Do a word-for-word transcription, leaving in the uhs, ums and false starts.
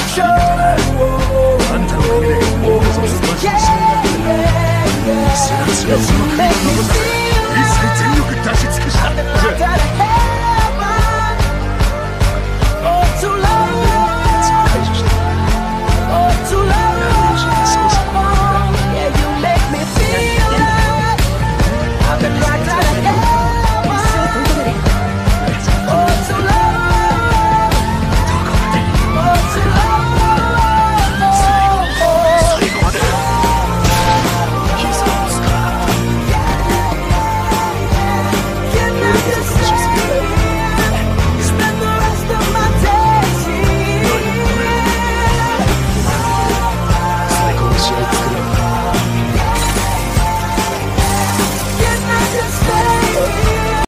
あんたのおかげで大技をスマッシュしながらすらすらその影を残さず一切全力出し尽くした。じゃあ